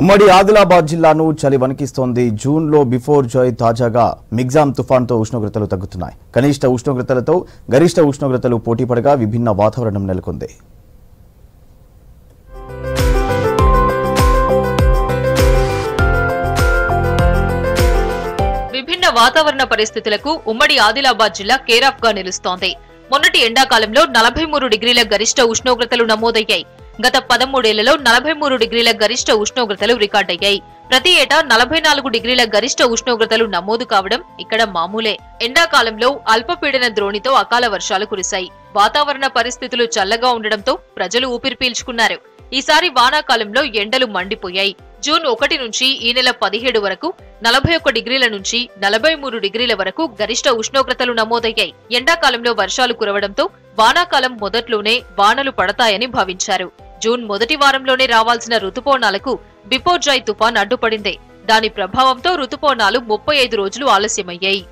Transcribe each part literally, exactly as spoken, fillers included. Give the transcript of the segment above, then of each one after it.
ఉమ్మడి ఆదిలాబాద్ జిల్లాను చలి వణికిస్తోంది. జూన్ లో బిఫోర్ జాయ్ తాజాగా మిగ్జామ్ తుఫాన్తో ఉష్ణోగ్రతలు తగ్గుతున్నాయి. కనిష్ట ఉష్ణోగ్రతలతో గరిష్ట ఉష్ణోగ్రతలు పోటీపడగా విభిన్న వాతావరణం నెలకొంది. విభిన్న వాతావరణ పరిస్థితులకు ఉమ్మడి ఆదిలాబాద్ జిల్లా కేరాఫ్ గా నిలుస్తోంది. మొన్నటి ఎండాకాలంలో నలభై మూడు డిగ్రీల గరిష్ట ఉష్ణోగ్రతలు నమోదయ్యాయి. గత పదమూడేళ్లలో నలభై మూడు డిగ్రీల గరిష్ట ఉష్ణోగ్రతలు రికార్డయ్యాయి. ప్రతి ఏటా నలభై నాలుగు డిగ్రీల గరిష్ట ఉష్ణోగ్రతలు నమోదు కావడం ఇక్కడ మామూలే. ఎండాకాలంలో అల్పపీడన ద్రోణితో అకాల వర్షాలు కురిశాయి. వాతావరణ పరిస్థితులు చల్లగా ఉండడంతో ప్రజలు ఊపిరి పీల్చుకున్నారు. ఈసారి వానాకాలంలో ఎండలు మండిపోయాయి. జూన్ ఒకటి నుంచి ఈ నెల పదిహేడు వరకు నలభై ఒక్క డిగ్రీల నుంచి నలభై మూడు డిగ్రీల వరకు గరిష్ట ఉష్ణోగ్రతలు నమోదయ్యాయి. ఎండాకాలంలో వర్షాలు కురవడంతో వానాకాలం మొదట్లోనే వానలు పడతాయని భావించారు. జూన్ మొదటి వారంలోనే రావాల్సిన రుతుపవనాలకు బిపోర్జాయ్ తుఫాన్ అడ్డుపడింది. దాని ప్రభావంతో రుతుపవనాలు ముప్పై ఐదు రోజులు ఆలస్యమయ్యాయి.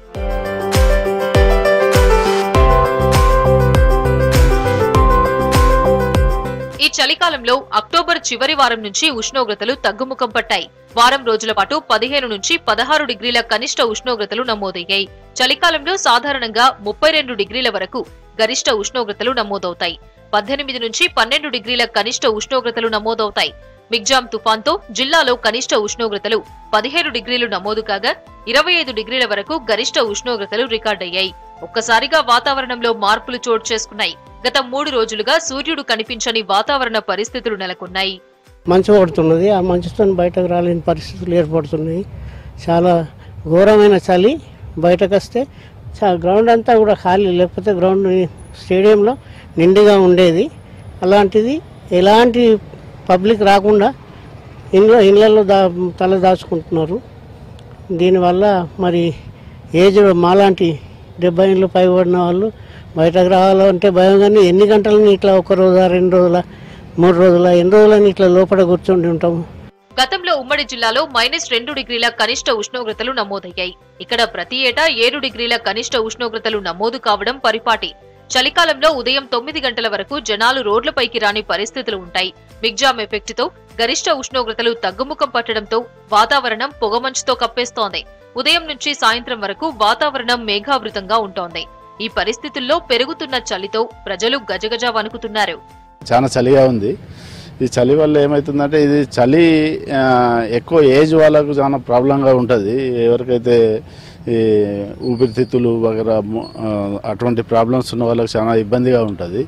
ఈ చలికాలంలో అక్టోబర్ చివరి వారం నుంచి ఉష్ణోగ్రతలు తగ్గుముఖం పట్టాయి. వారం రోజుల పాటు పదిహేను నుంచి పదహారు డిగ్రీల కనిష్ట ఉష్ణోగ్రతలు నమోదయ్యాయి. చలికాలంలో సాధారణంగా ముప్పై రెండు డిగ్రీల వరకు గరిష్ట ఉష్ణోగ్రతలు నమోదవుతాయి. పద్దెనిమిది నుంచి పన్నెండు డిగ్రీల కనిష్ట ఉష్ణోగ్రతలు నమోదవుతాయి. మిగ్జామ్ తుఫాన్తో జిల్లాలో కనిష్ట ఉష్ణోగ్రతలు పదిహేను డిగ్రీలు నమోదు కాగా ఇరవై ఐదు డిగ్రీల వరకు గరిష్ట ఉష్ణోగ్రతలు రికార్డయ్యాయి. ఒక్కసారిగా వాతావరణంలో మార్పులు చోటు చేసుకున్నాయి. గత మూడు రోజులుగా సూర్యుడు కనిపించని వాతావరణ పరిస్థితులు నెలకొన్నాయి. మంచు పడుతున్నది. ఆ మంచుతో బయటకు రాలేని పరిస్థితులు ఏర్పడుతున్నాయి. చాలా ఘోరమైన చలి. బయటకు వస్తే గ్రౌండ్ అంతా కూడా ఖాళీ, లేకపోతే గ్రౌండ్ స్టేడియంలో నిండుగా ఉండేది. అలాంటిది ఎలాంటి పబ్లిక్ రాకుండా ఇంట్లో ఇళ్లలో దా తల దాచుకుంటున్నారు. దీనివల్ల మరి ఏజ్ మాలాంటి డెబ్బై ఏళ్ళు పైబడిన వాళ్ళు బయటకు రావాలంటే భయం. కానీ ఎన్ని గంటలని ఇట్లా ఒక రోజు రెండు రోజుల మూడు రోజుల ఎన్ని రోజులని ఇట్లా లోపల కూర్చొని ఉంటాము. గతంలో ఉమ్మడి జిల్లాలో మైనస్ రెండు డిగ్రీల కనిష్ట ఉష్ణోగ్రతలు నమోదయ్యాయి. ఇక్కడ ప్రతి ఏటా ఏడు డిగ్రీల కనిష్ట ఉష్ణోగ్రతలు నమోదు కావడం పరిపాటి. చలికాలంలో ఉదయం తొమ్మిది గంటల వరకు జనాలు రోడ్లపైకి రాని పరిస్థితులు ఉంటాయి. మిగ్జామ్ ఎఫెక్ట్ తో గరిష్ట ఉష్ణోగ్రతలు తగ్గుముఖం పట్టడంతో వాతావరణం పొగమంచుతో కప్పేస్తోంది. ఉదయం నుంచి సాయంత్రం వరకు వాతావరణం మేఘావృతంగా ఉంటోంది. ఈ పరిస్థితుల్లో పెరుగుతున్న చలితో ప్రజలు గజగజ వణుకుతున్నారు. చాలా చలిగా ఉంది. ఈ చలి వల్ల ఏమవుతుందంటే ఇది చలి ఎక్కువ ఏజ్ వాళ్ళకు చాలా ప్రాబ్లంగా ఉంటుంది. ఎవరికైతే ఈ ఊపిరితిత్తులు వగర అటువంటి ప్రాబ్లమ్స్ ఉన్న వాళ్ళకి చాలా ఇబ్బందిగా ఉంటుంది.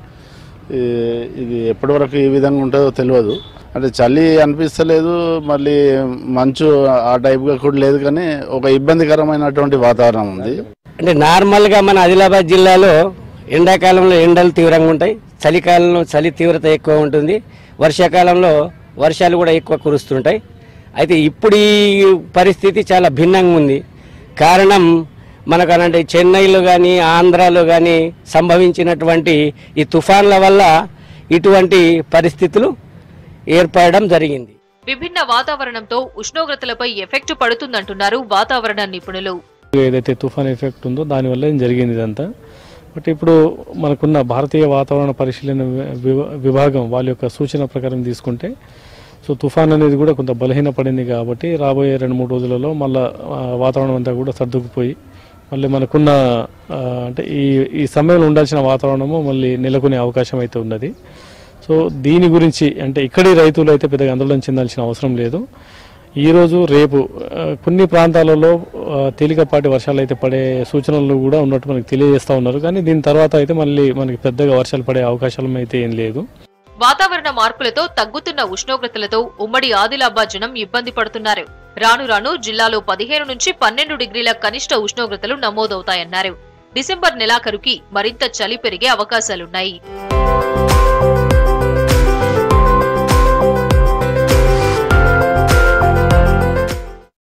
ఇది ఎప్పటి వరకు ఈ విధంగా ఉంటుందో తెలియదు. అంటే చలి అనిపిస్తలేదు, మళ్ళీ మంచు ఆ టైప్గా కూడా లేదు, కానీ ఒక ఇబ్బందికరమైనటువంటి వాతావరణం ఉంది. అంటే నార్మల్గా మన ఆదిలాబాద్ జిల్లాలో ఎండాకాలంలో ఎండలు తీవ్రంగా ఉంటాయి, చలికాలంలో చలి తీవ్రత ఎక్కువ ఉంటుంది, వర్షాకాలంలో వర్షాలు కూడా ఎక్కువ కురుస్తుంటాయి. అయితే ఇప్పుడు ఈ పరిస్థితి చాలా భిన్నంగా ఉంది. కారణం మనకు అంటే చెన్నైలో కానీ ఆంధ్రాలో కానీ సంభవించినటువంటి ఈ తుఫాన్ల వల్ల ఇటువంటి పరిస్థితులు ఏర్పడడం జరిగింది. విభిన్న వాతావరణంతో ఉష్ణోగ్రతలపై ఎఫెక్ట్ పడుతుందంటున్నారు వాతావరణ నిపుణులు. ఏదైతే తుఫాన్ ఎఫెక్ట్ ఉందో దానివల్ల జరిగింది ఇదంతా. బట్ ఇప్పుడు మనకున్న భారతీయ వాతావరణ పరిశీలన విభాగం వాళ్ళ యొక్క సూచన ప్రకారం తీసుకుంటే సో తుఫాన్ అనేది కూడా కొంత బలహీనపడింది. కాబట్టి రాబోయే రెండు మూడు రోజులలో మళ్ళీ వాతావరణం అంతా కూడా సర్దుకుపోయి మళ్ళీ మనకున్న అంటే ఈ ఈ సమయంలో ఉండాల్సిన వాతావరణము మళ్ళీ నెలకొనే అవకాశం అయితే ఉన్నది. సో దీని గురించి అంటే ఇక్కడి రైతులు అయితే పెద్దగా ఆందోళన చెందాల్సిన అవసరం లేదు. ఈరోజు రేపు కొన్ని ప్రాంతాలలో తేలికపాటి వర్షాలు అయితే పడే సూచనలు కూడా ఉన్నట్టు మనకు తెలియజేస్తూ ఉన్నారు. కానీ దీని తర్వాత అయితే మళ్ళీ మనకి పెద్దగా వర్షాలు పడే అవకాశాలు అయితే ఏం లేదు. వాతావరణ మార్పులతో తగ్గుతున్న ఉష్ణోగ్రతలతో ఉమ్మడి ఆదిలాబాద్ జనం ఇబ్బంది పడుతున్నారు. రాను రాను జిల్లాలో పదిహేను నుంచి పన్నెండు డిగ్రీల కనిష్ట ఉష్ణోగ్రతలు నమోదవుతాయన్నారు. డిసెంబర్ నెలాఖరుకి మరింత చలి పెరిగే అవకాశాలున్నాయి.